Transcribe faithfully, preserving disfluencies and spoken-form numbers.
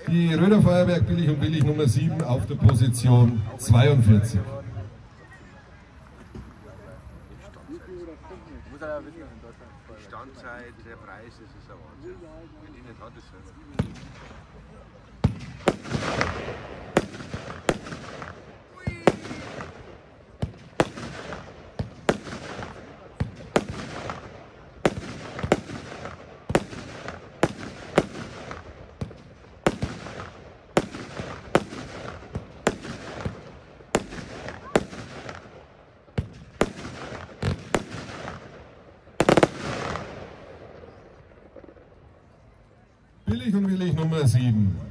die Röder Feuerwerk Billig und Billig Nummer sieben auf der Position zweiundvierzig. Die Standzeit, der Preis, das ist ein Wahnsinn. Wenn ich nicht hatte, ist es Billig und Billig Nummer sieben.